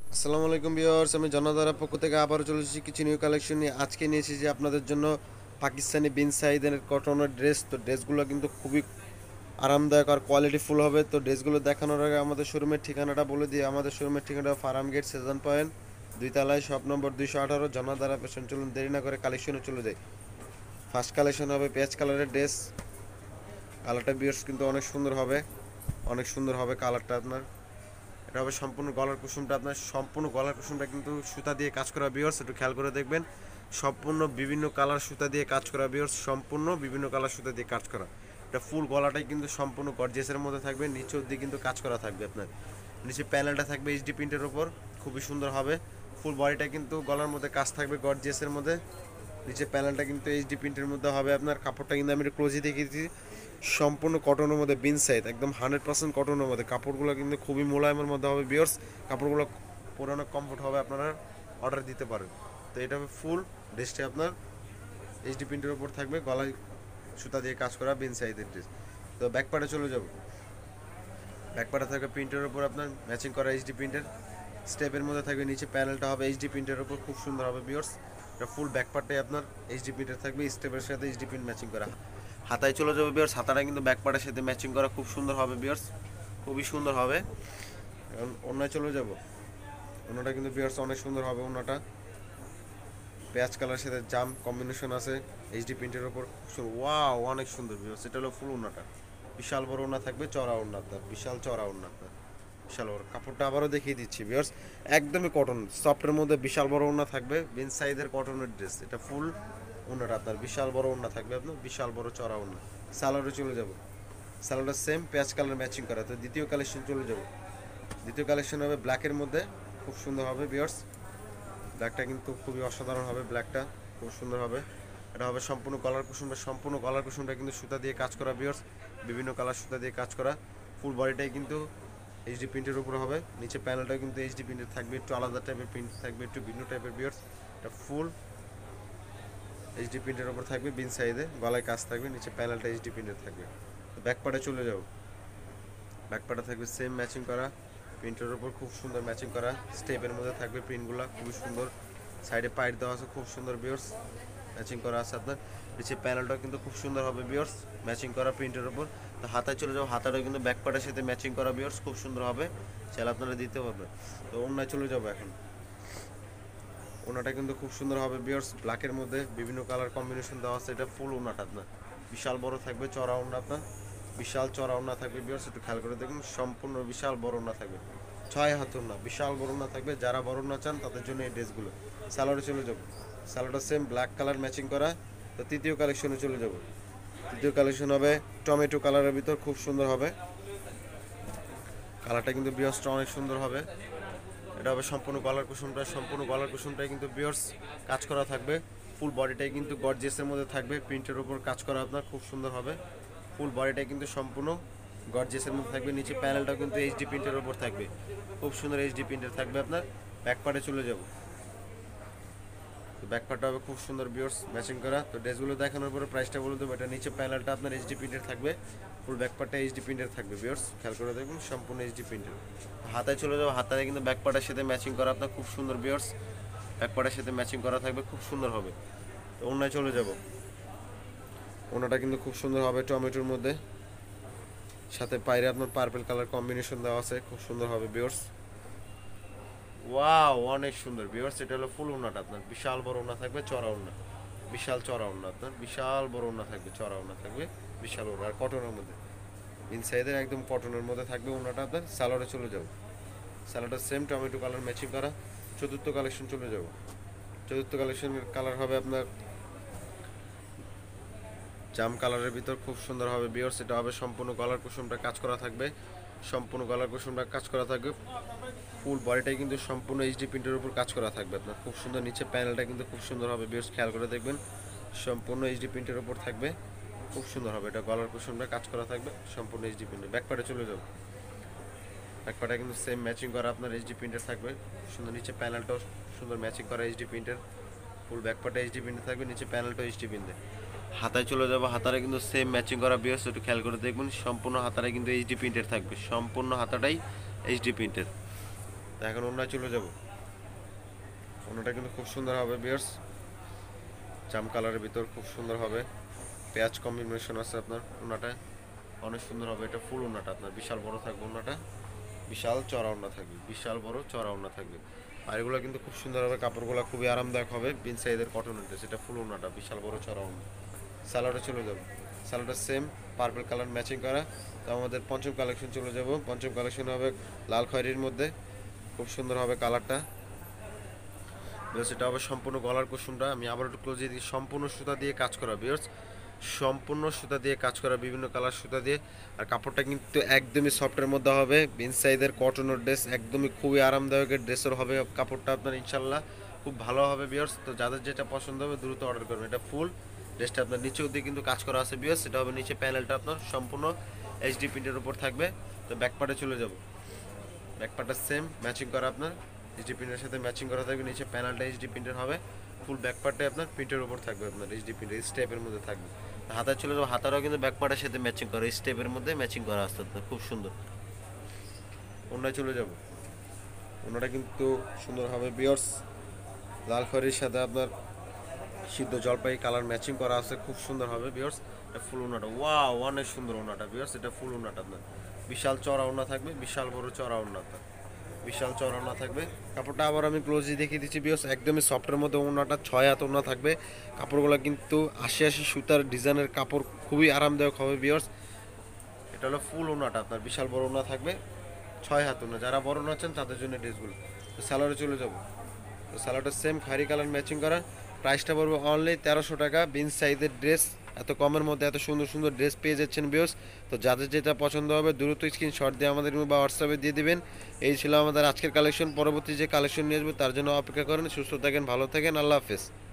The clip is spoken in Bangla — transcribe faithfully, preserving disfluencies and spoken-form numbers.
আসসালামু আলাইকুম ভিউয়ার্স, আমি জনতার পক্ষ থেকে আবারও চলে এসেছি কিছু নিউ কালেকশন নিয়ে। আজকে নিয়ে এসেছি আপনাদের জন্য পাকিস্তানি বিন সাইদের কটনের ড্রেস। তো ড্রেসগুলো কিন্তু খুবই আরামদায়ক আর কোয়ালিটিফুল হবে। তো ড্রেসগুলো দেখানোর আগে আমাদের শোরুমের ঠিকানাটা বলে দিই। আমাদের শোরুমের ঠিকানাটা ফার্ম গেট সেজান পয়েন্ট, দুই তলায়, শপ নম্বর দুইশো আঠারো, জনতারা পেছন। চলুন দেরি না করে কালেকশনে চলে যাই। ফার্স্ট কালেকশন হবে পেঁয়াজ কালারের ড্রেস। কালারটা ভিউয়ার্স কিন্তু অনেক সুন্দর হবে, অনেক সুন্দর হবে কালারটা আপনার। এটা হবে সম্পূর্ণ গলার কুসুমটা, আপনার সম্পূর্ণ গলার কুসুমটা কিন্তু সুতা দিয়ে কাজ করা ভিউয়ার্স, একটু খেয়াল করে দেখবেন। সম্পূর্ণ বিভিন্ন কালার সুতা দিয়ে কাজ করা ভিউয়ার্স, সম্পূর্ণ বিভিন্ন কালার সুতা দিয়ে কাজ করা। এটা ফুল গলাটাই কিন্তু সম্পূর্ণ গর্জিয়াসের মধ্যে থাকবে, নিচের দিকে কিন্তু কাজ করা থাকবে আপনার। নিচে প্যানেলটা থাকবে এইচডি প্রিন্টের ওপর, খুবই সুন্দর হবে। ফুল বডিটা কিন্তু গলার মধ্যে কাজ থাকবে গর্জিয়াসের মধ্যে। নিচে প্যানেলটা কিন্তু এইচডি প্রিন্টের মধ্যে হবে আপনার। কাপড়টা কিন্তু আমি একটু ক্লোজই দেখিয়েছি, সম্পূর্ণ কটনের মধ্যে, বিন সাইড একদম হান্ড্রেড পার্সেন্ট কটনের মধ্যে। কাপড়গুলো কিন্তু খুবই মোলায়েমের মধ্যে হবে বিয়ার্স। কাপড়গুলো পুরানো কমফোর্ট হবে, আপনারা অর্ডার দিতে পারেন। তো এটা হবে ফুল ড্রেসটি আপনার এইচডি প্রিন্টের উপর থাকবে, গলায় সুতা দিয়ে কাজ করা বিন সাইডের ড্রেস। তো ব্যাকপার্টে চলে যাব। ব্যাকপার্টে থাকবে প্রিন্টের উপর আপনার ম্যাচিং করা এইচডি প্রিন্টের স্টেপের মধ্যে থাকবে। নিচে প্যানেলটা হবে এইচডি প্রিন্টের উপর, খুব সুন্দর হবে বিয়ার্স। এটা ফুল ব্যাকপার্টে আপনার এইচডি প্রিন্টের থাকবে, স্টেপের সাথে এইচডি প্রিন্ট ম্যাচিং করা। হাতায় চলে যাবে বিয়ার্স, হাতাটা কিন্তু ব্যাকপার্টের সাথে ম্যাচিং করা, খুব সুন্দর হবে বিয়ার্স, খুবই সুন্দর হবে। এখন অন্যায় চলে যাব। অন্যটা কিন্তু বিয়ার্স অনেক সুন্দর হবে। অন্যটা পেঁয়াজ কালার সাথে জাম কম্বিনেশন আছে এইচডি প্রিন্টের ওপর, ওয়াও অনেক সুন্দর বিয়ার্স। এটা হলো ফুল ওন্নাটা, বিশাল বড় ওন্না থাকবে, চড়া ওন্না আপনার, বিশাল চড়া ওন্না আপনার, বিশাল বড়। কাপড়টা আবারও দেখিয়ে দিচ্ছি বিয়ার্স, একদমই কটন সফটের মধ্যে বিশাল বড় ওন্না থাকবে, বিন সাইজের কটনের ড্রেস। এটা ফুল ওন্নাটা আপনার, বিশাল বড় ওন্না থাকবে আপনার, বিশাল বড় চড়া ওন্না। সালোয়ারে চলে যাব। সালোয়ারটা সেম পেঁয়াজ কালার ম্যাচিং করা। তো দ্বিতীয় কালেকশন চলে যাব। দ্বিতীয় কালেকশন হবে ব্ল্যাকের মধ্যে, খুব সুন্দর হবে বিয়ার্স। ব্ল্যাকটা কিন্তু খুবই অসাধারণ হবে, ব্ল্যাকটা খুব সুন্দর হবে। এটা হবে সম্পূর্ণ কলার কুসুমটা, সম্পূর্ণ কলার কুসুমটা কিন্তু সুতা দিয়ে কাজ করা বিয়ার্স, বিভিন্ন কালার সুতা দিয়ে কাজ করা। ফুল বডিটাই কিন্তু এইচডি প্রিন্টের উপরে হবে। নিচে প্যানেলটাও কিন্তু এইচডি প্রিন্টের থাকবে, একটু আলাদা টাইপের প্রিন্ট থাকবে, একটু ভিন্ন টাইপের বিয়ার্স। এটা ফুল এইচডি প্রিন্টের উপর থাকবে, বিন সাইডে গলায় কাজ থাকবে, নিচে প্যানেলটা এইচডি প্রিন্টের থাকবে। ব্যাক পার্টে চলে যাও। ব্যাক পার্টে থাকবে সেম ম্যাচিং করা প্রিন্টের উপর, খুব সুন্দর ম্যাচিং করা স্টেপের মধ্যে থাকবে প্রিন্টগুলো, খুবই সুন্দর। সাইডে পাইট দেওয়া আছে, খুব সুন্দর বিয়ার্স, ম্যাচিং করা আছে আপনার। নিচে প্যানেলটাও কিন্তু খুব সুন্দর হবে বিয়ার্স, ম্যাচিং করা প্রিন্টের উপর। তো হাতায় চলে যাও, হাতাটাও কিন্তু ব্যাক পার্টের সাথে ম্যাচিং করা বিয়ার্স, খুব সুন্দর হবে, চাইলে আপনারা দিতে পারবেন। তো অন্যায় চলে যাবো এখন। ওনাটা কিন্তু খুব সুন্দর হবে বিয়ার্স, ব্ল্যাকের মধ্যে বিভিন্ন কালার কম্বিনেশন দেওয়া আছে। এটা ফুল ওনাটা আপনার, বিশাল বড় থাকবে, চড়া ওনা আপনার, বিশাল চড়া ওনা থাকবে বিয়ার্স, একটু খেয়াল করে দেখুন। সম্পূর্ণ বিশাল বড় ওনা থাকবে, ছয় হাত ওনা, বিশাল বড় ওনা থাকবে। যারা বড় ওনা চান তাদের জন্য এই ড্রেসগুলো। স্যালোয়ারে চলে যাবো। স্যালোয়ারটা সেম ব্ল্যাক কালার ম্যাচিং করা। তো তৃতীয় কালেকশনে চলে যাব। তৃতীয় কালেকশন হবে টমেটো কালারের ভিতর, খুব সুন্দর হবে কালারটা কিন্তু বিয়ার্সটা অনেক সুন্দর হবে। এটা হবে সম্পূর্ণ গলার কুসুমটা, সম্পূর্ণ গলার কুসুমটাই কিন্তু বিয়ার্স কাজ করা থাকবে। ফুল বডিটাই কিন্তু গর্জিয়াসের মধ্যে থাকবে, প্রিন্টের উপর কাজ করা আপনার, খুব সুন্দর হবে। ফুল বডিটাই কিন্তু সম্পূর্ণ গর্জিয়াসের মধ্যে থাকবে। নিচে প্যানেলটা কিন্তু এইচডি প্রিন্টের উপর থাকবে, খুব সুন্দর এইচডি প্রিন্টের থাকবে আপনার। ব্যাক পার্টে চলে যাব। তো ব্যাক পার্টটা হবে খুব সুন্দর বিয়ার্স, ম্যাচিং করা। তো ড্রেসগুলো দেখানোর পরে প্রাইসটা বলে দেবো। এটা নিচে প্যানেলটা আপনার এইচডি প্রিন্টের থাকবে, ফুল ব্যাক পার্টটা এইচডি প্রিন্টের থাকবে বিয়ার্স, খেয়াল করে দেখুন, সম্পূর্ণ এইচডি প্রিন্টের। হাতায় চলে যাবো। হাতায় কিন্তু ব্যাক পার্টের সাথে ম্যাচিং করা আপনার, খুব সুন্দর বিয়ার্স, ব্যাক পার্টের সাথে ম্যাচিং করা থাকবে, খুব সুন্দর হবে। তো ওনায় চলে যাব। ওনাটা কিন্তু খুব সুন্দর হবে টমেটোর মধ্যে, সাথে পায়রে আপনার পার্পল কালার কম্বিনেশন দেওয়া আছে, খুব সুন্দর হবে বিয়ার্স। ওয়াও অনেক সুন্দর বিয়ার্স। এটা হলো ফুল ওনাটা আপনার, বিশাল বড় ওনা থাকবে, চড়া ওনা, বিশাল চড়া ওনা আপনার, বিশাল বড় ওনা থাকবে, চড়া ওনা থাকবে, বিশাল ওনা, আর কটনের মধ্যে, ইনসাইডের একদম কটনের মধ্যে থাকবে ওনাটা আপনার। স্যালোয়ারে চলে যাব। স্যালোয়ারটা সেম টমেটো কালার ম্যাচিং করা। চতুর্থ কালেকশন চলে যাব। চতুর্থ কালেকশনের কালার হবে আপনার জাম কালারের ভিতর, খুব সুন্দর হবে বিয়ার্স। এটা হবে সম্পূর্ণ গলার কুসুমটা কাজ করা থাকবে, সম্পূর্ণ গলার কুসুমটা কাজ করা থাকবে। ফুল বডিটাই কিন্তু সম্পূর্ণ এইচডি প্রিন্টের উপর কাজ করা থাকবে আপনার, খুব সুন্দর। নিচে প্যানেলটা কিন্তু খুব সুন্দর হবে বিয়ার্স, খেয়াল করে দেখবেন, সম্পূর্ণ এইচডি প্রিন্টের উপর থাকবে, খুব সুন্দর হবে। এটা গলার কুসুমটা কাজ করা থাকবে, সম্পূর্ণ এইচডি প্রিন্টের। ব্যাক পার্টে চলে যাবো। ব্যাক পার্টে কিন্তু সেম ম্যাচিং করা আপনার এইচডি প্রিন্টের থাকবে, সুন্দর। নিচে প্যানেলটাও সুন্দর ম্যাচিং করা এইচডি প্রিন্টের, ফুল ব্যাক পার্টে এইচডি প্রিন্টের থাকবে, নিচে প্যানেলটাও এইচডি প্রিন্টে। হাতায় চলে যাবো। হাতারে কিন্তু সেম ম্যাচিং করা বিয়ার্স, একটু খেয়াল করে দেখবেন, সম্পূর্ণ হাতারে কিন্তু এইচডি প্রিন্টের থাকবে, সম্পূর্ণ হাতাটাই এইচডি প্রিন্টের। তো এখন অন্যায় চলে যাব। অন্যটা কিন্তু খুব সুন্দর হবে বিয়ার্স, জাম কালারের ভিতর খুব সুন্দর হবে, পেঁয়াজ কম্বিনেশন আছে আপনার ওনাটা, অনেক সুন্দর হবে। এটা ফুল ওনাটা আপনার বিশাল বড় থাকবে, ওনাটা বিশাল চড়া ওনা থাকবে, বিশাল বড় চড়া ওনা থাকবে। আর এগুলো কিন্তু খুব সুন্দর হবে, কাপড়গুলো খুবই আরামদায়ক হবে, বিন সাইজের কটনের ড্রেস। এটা ফুল ওনাটা বিশাল বড় চড়া ওনা। স্যালাডে চলে যাবো, স্যালাডটা সেম পার্পল কালার ম্যাচিং করা। তো আমাদের পঞ্চম কালেকশন চলে যাব। পঞ্চম কালেকশন হবে লাল খয়েরির মধ্যে, খুব সুন্দর হবে কালারটা। সেটা হবে সম্পূর্ণ গলার কুসুমটা, আমি আবার একটু ক্লোজ দিয়ে দিই, সম্পূর্ণ সুতা দিয়ে কাজ করা বিয়ার্স, সম্পূর্ণ সুতা দিয়ে কাজ করা, বিভিন্ন কালার সুতা দিয়ে। আর কাপড়টা কিন্তু একদমই সফটের মধ্যে হবে, বিন সাইজের কটনের ড্রেস, একদমই খুবই আরামদায়কের ড্রেসের হবে কাপড়টা আপনার, ইনশাল্লাহ খুব ভালো হবে বিয়ার্স। তো যাদের যেটা পছন্দ হবে দ্রুত অর্ডার করবেন। এটা ফুল ড্রেসটা আপনার নিচেও দিয়ে কিন্তু কাজ করা আছে বিয়ার্স, সেটা হবে নিচে প্যানেলটা আপনার সম্পূর্ণ এইচডি প্রিন্টের উপর থাকবে। তো ব্যাকপার্টে চলে যাব, ব্যাকপার্টটা সেম ম্যাচিং করা আপনার এইচডি প্রিন্টের সাথে ম্যাচিং করা থাকবে, নিচে প্যানেলটা এইচডি প্রিন্টের হবে, ফুল ব্যাকপার্টে আপনার প্রিন্টের উপর থাকবে, আপনার এইচডি প্রিন্টের স্টেপের মধ্যে থাকবে। হাতা চলে যাবো, হাতারাও কিন্তু ব্যাকপার্টের সাথে ম্যাচিং করা, স্টেপের মধ্যে ম্যাচিং করা আসতে আপনার খুব সুন্দর। অন্যায় চলে যাব, অন্যটা কিন্তু সুন্দর হবে বিয়ার্স, লাল খয়েরির সাথে আপনার সিদ্ধ জলপাই কালার ম্যাচিং করা আছে, খুব সুন্দর হবে বিয়ার্স। এটা ফুল ওনাটা, ওয়াও অনেক সুন্দর ওনাটা বিয়ার্স, এটা ফুল ওনাটা আপনার বিশাল চড়া ওনা থাকবে, বিশাল বড় চড়া ওনা আপনার, বিশাল চড়া ওনা থাকবে। কাপড়টা আবার আমি ক্লোজলি দেখিয়ে দিচ্ছি বিয়ার্স, একদমই সফটের মধ্যে ওনাটা ছয় হাত ওনা থাকবে। কাপড়গুলো কিন্তু আশি আশি সুতার ডিজাইনের কাপড়, খুবই আরামদায়ক হবে বিয়ার্স। এটা হলো ফুল ওনাটা আপনার, বিশাল বড় ওনা থাকবে, ছয় হাত ওনা, যারা বড় ওনা আছেন তাদের জন্য ড্রেসগুলো। তো স্যালাডে চলে যাব, তো স্যালাডটা সেম খারি কালার ম্যাচিং করা, প্রাইসটা পড়বে অনলি তেরোশো টাকা। বিন সাইজের ড্রেস, এত কমের মধ্যে এত সুন্দর সুন্দর ড্রেস পেয়ে যাচ্ছেন বিয়স। তো যাদের যেটা পছন্দ হবে দ্রুত স্ক্রিনশট দিয়ে আমাদের বা হোয়াটসঅ্যাপে দিয়ে দিবেন। এই ছিল আমাদের আজকের কালেকশন, পরবর্তী যে কালেকশন নিয়ে আসবো তার জন্য অপেক্ষা করেন। সুস্থ থাকেন, ভালো থাকেন, আল্লাহ হাফেজ।